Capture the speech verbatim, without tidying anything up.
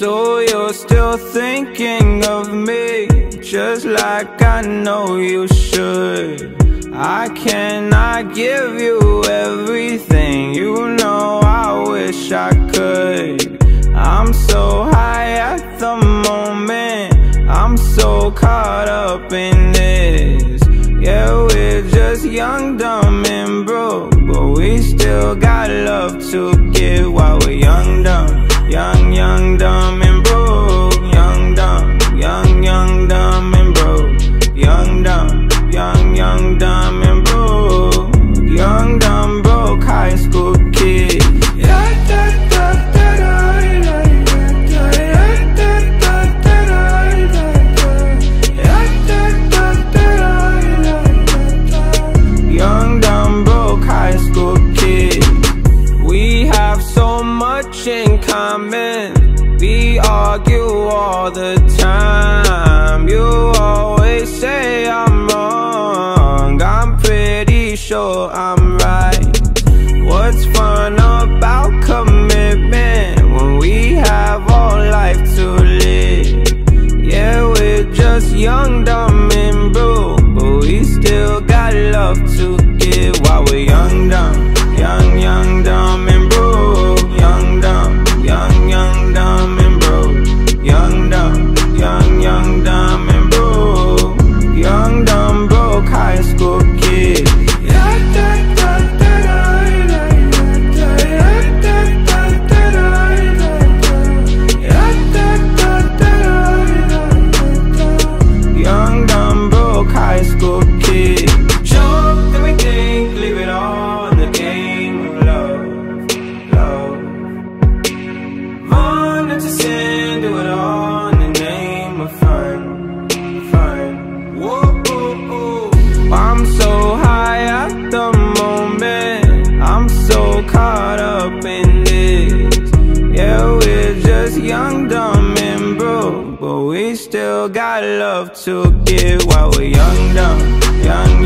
So you're still thinking of me, just like I know you should. I cannot give you everything, you know I wish I could. I'm so high at the moment, I'm so caught up in this. Yeah, we're just young, dumb, and broke, but we still got love to give while we're young, dumb. Young, young, dumb, and broke. Young, dumb, young, young, dumb, and broke. Young, dumb, young, young, dumb, and broke. Young, dumb, broke high school kid. Young, dumb, broke high school kid. We have so much in common, we argue all the time. You always say I'm wrong, I'm pretty sure I'm right. What's fun about commitment when we have all life to live? Yeah, we're just young, dumb, and broke, but we still got love to give while we're young, dumb. Young, young, dumb, and broke. Young, dumb, young, young, dumb, and broke. Young, dumb, young, young, dumb, and broke. Young, dumb, broke high school kid. Young, dumb, broke high school kid. Sure, then we think, leave it all in the game of love, love. Run into sin, do it all in the name of fun, fun. Whoa, whoa, whoa. I'm so high at the moment, I'm so caught up in this. Yeah, we're just young, dumb, and broke, but we still got love to give while we're young, dumb, young,